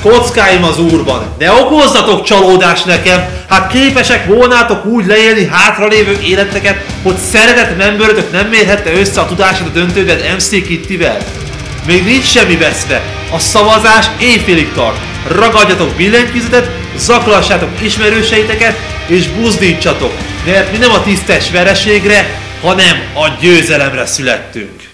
kockáim az Úrban, ne okozzatok csalódást nekem, hát képesek volnátok úgy leélni hátralévő életeket, hogy szeretett membőrötök nem mérhette össze a tudását a döntőben MC Kittivel. Még nincs semmi veszve, a szavazás éjfélig tart. Ragadjatok billentyűzetet, zaklassátok ismerőseiteket és buzdítsatok, mert mi nem a tisztes vereségre, hanem a győzelemre születtünk.